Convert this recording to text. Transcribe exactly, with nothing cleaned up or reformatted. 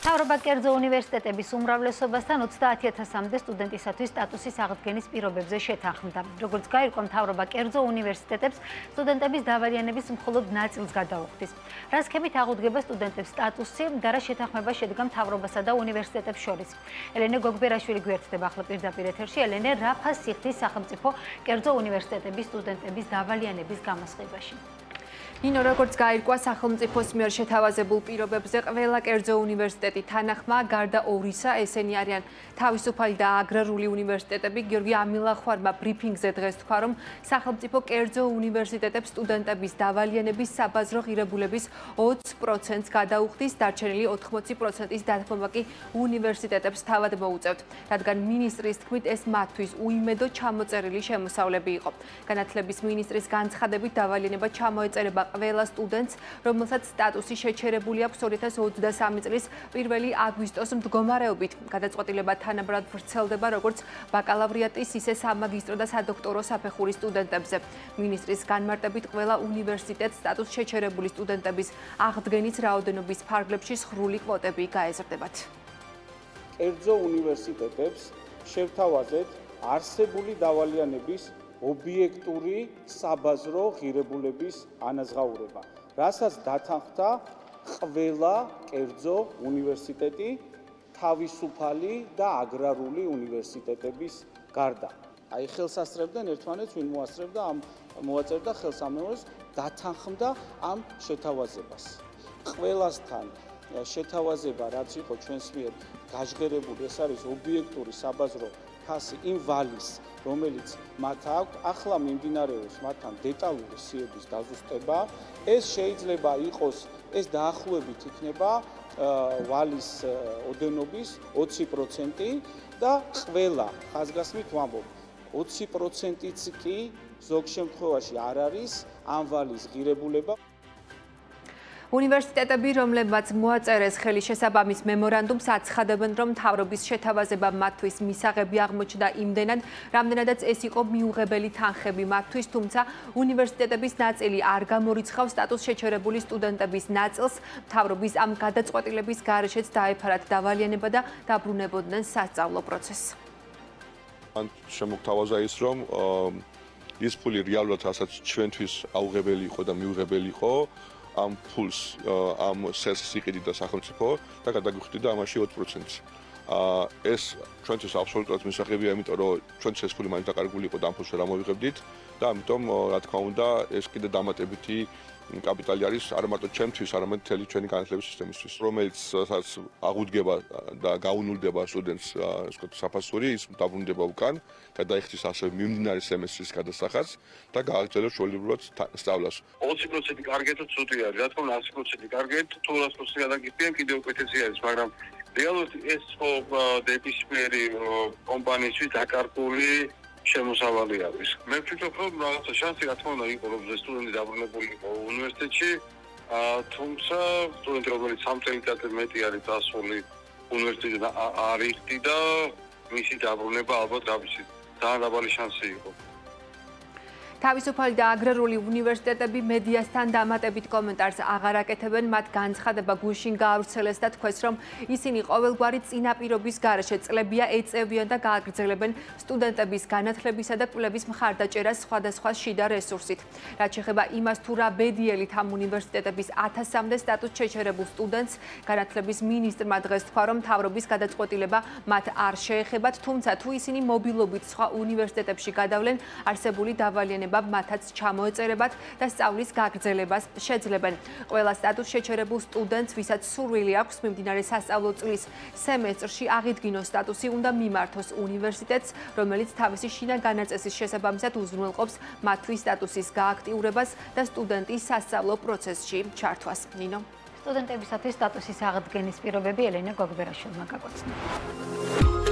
მთავრობა კერძო უნივერსიტეტების უმრავლესობასთან ოცდაათი ათასამდე სტუდენტისათვის სტატუსის აღდგენის პირობებზე შეთანხმდა. Როგორც გაირკვა, მთავრობა კერძო უნივერსიტეტებს სტუდენტების დავალიანების მხოლოდ ნაწილს გადაუხდის. რა სქემით აღუდგება სტუდენტებს სტატუსი და რა შეთანხმება შედგა მთავრობასა და უნივერსიტეტებს შორის. ელენე გოგბერაშვილი გვერდდება ახლა პირდაპირ ეთერში. ელენე, რა ფასს იხდის სახელმწიფო კერძო უნივერსიტეტების სტუდენტების დავალიანების გამოსყიდვაში? ნინო, როგორც გაირკვა, სახელმწიფოს მიერ შეთავაზებულ პირობებზე ყველა კერძო უნივერსიტეტი თანახმა, გარდა ორისა, ესენი არიან თავისუფალი და აგრარული უნივერსიტეტები. გიორგი ამილახვარმა ბრიფინგზე დღეს თქვა, რომ სახელმწიფო კერძო უნივერსიტეტებს სტუდენტების დავალიანების საბაზრო ღირებულების ოცი პროცენტს გადაუხდის, დარჩენილი ოთხმოცი პროცენტის დათმობა კი უნივერსიტეტებს თავად მოუწევთ, რადგან მინისტრის თქმით, ეს მათთვის უიმედო ჩამოწერილი შემოსავლები იყო. განათლების მინისტრის განცხადებით, დავალიანება ჩამოეწერება ყველა სტუდენტს, რომელსაც სტატუსი შეჩერებული აქვს ორი ათას ოცდასამი წლის პირველი აგვისტოს მდგომარეობით. გადაწყვეტილება თანაბრად ვრცელდება როგორც ბაკალავრიატის, ისე სამაგისტრო და სადოქტორო საფეხურის სტუდენტებზე. მინისტრის განმარტებით, ყველა უნივერსიტეტს სტატუს შეჩერებული სტუდენტების აღდგენის რაოდენობის ფარგლებში სრული კვოტები გაეზრდებათ. კერძო უნივერსიტეტებს შევთავაზეთ არსებული დავალიანების ობიექტური საბაზრო ღირებულების ანაზღაურება, რასაც დათანხმდა ყველა კერძო უნივერსიტეტი, თავისუფალი და აგრარული უნივერსიტეტების გარდა. აი ხელს ასწრებდნენ ერთმანეთს, ვინ მოასწრებდა ამ მოაწერდა ხელს ამეორეს, დათანხმდა ამ შეთავაზებას. ყველასთან შეთავაზება, რაც იყო ჩვენს მიერ გაჟღერებული, ეს არის ობიექტური საბაზრო ფასი იმ ვალის, რომელიც მათ აქვს, ახლა მიმდინარეობს მათთან დეტალური სიების დაზუსტება. ეს შეიძლება იყოს, ეს დაახლოებით იქნება ვალის ოდენობის ოცი პროცენტი და ყველა ხაზგასმით ვამბობ, ოცი პროცენტიც კი ზოგ შემთხვევაში არ არის ამ ვალის ღირებულება. უნივერსიტეტები, რომლებმაც მოაწერეს ხელი შესაბამის მემორანდუმს, აცხადებენ, რომ მთავრობის შეთავაზება მათთვის მისაღები აღმოჩნდა იმდენად, რამდენადაც ეს იყო მიუღებელი თანხები მათთვის, თუმცა უნივერსიტეტების ნაწილი არ გამორიცხავს სტატუს შეჩერებული სტუდენტების ნაწილს. მთავრობის ამ გადაწყვეტილების გარეშეც დაეფარათ დავალიანება და დაბრუნებოდნენ სასწავლო პროცესს. მან შემოგთავაზა ის, რომ ის ფული რეალურად რასაც ჩვენთვის აუღებელი იყო და მიუღებელი იყო, ამ ფულს ამ სესს იყიდიდა სახელმწიფო და გადაგვიხდიდა ამაში ოცი პროცენტს. ეს ჩვენთვის აბსოლუტურად მისაღებია, იმიტომ რომ ჩვენც ეს ფული მაინც დაკარგული იყო და ამ ფულს ვერ ამოვიღებდით და ამიტომ რა თქმა უნდა ეს კიდე დამატებითი კაპიტალი არის არა მარტო ჩემთვის, არამედ მთელი ჩვენი განათლების სისტემისთვის, რომელიც აღუდგება და გაუნულდება სტუდენტს საფასური, ის დაბრუნდება უკან, გადაიხდის ასევე მიმდინარე სემესტრის გადასახადს და გააგრძელებს ჩვეულებრივად სწავლას. ოცი პროცენტი კარგია თუ ცუდი არის, რა თქმა უნდა ათი პროცენტი კარგია, თუ რას პროცენტი გადაგიხდიან, კიდევ უკეთესი არის, მაგრამ რეალურად ეს ხო ნებისმიერი კომპანიისთვის დაკარგული შემოსავალი არის. მე ვფიქრობ, რომ რაღაცა შანსი რა თქმა უნდა იყო, რომ სტუდენტი დაბრუნებული იყო უნივერსიტეტში, თუმცა სტუდენტი რომელიც სამ წელიწადზე მეტი არის დასული უნივერსიტეტში არ იხდი და მისი დაბრუნება ალბათ რა ვიცი, ძალიან დაბალი შანსი იყო. თავისუფალი და აგრარული უნივერსიტეტები მედიასთან დამატებით კომენტარს აღარ აკეთებენ, მათ განცხადება გუშინ გაავრცელეს და თქვეს, რომ ისინი ყოველგვარი წინაპირობის გარეშე წლებია ეწევიან და გააგრძელებენ სტუდენტების განათლებისა და კვლევის მხარდაჭერას სხვადასხვა შიდა რესურსით. რაც შეეხება იმას, თუ რა ბედიელით ამ უნივერსიტეტების ათასამდე სტატუს შეჩერებულ სტუდენტს, განათლების მინისტრმა დღეს თქვა, რომ მთავრობის გადაწყვეტილება მათ არ შეეხებათ, თუმცა თუ ისინი მობილობით სხვა უნივერსიტეტებში გადავლენ, არსებული დავალიანება მათაც ჩამოეწერებათ და სწავლის გაგრძელებას შეძლებენ. ყველა სტატუს შეჩერებულ სტუდენტს, ვისაც სურვილი აქვს მიმდინარე სასწავლო წლის სემესტრში აღიდგინოს სტატუსი, უნდა მიმართოს უნივერსიტეტს, რომელიც თავისი შინა განაწესის შესაბამისად უზრუნველყოფს მათთვის სტატუსის გააქტიურებას და სტუდენტის სასწავლო პროცესში ჩართვას. ნინო. სტუდენტებისათვის სტატუსის აღდგენის პირობები ელენე გოგბერაშვილმა გაგვაცნო.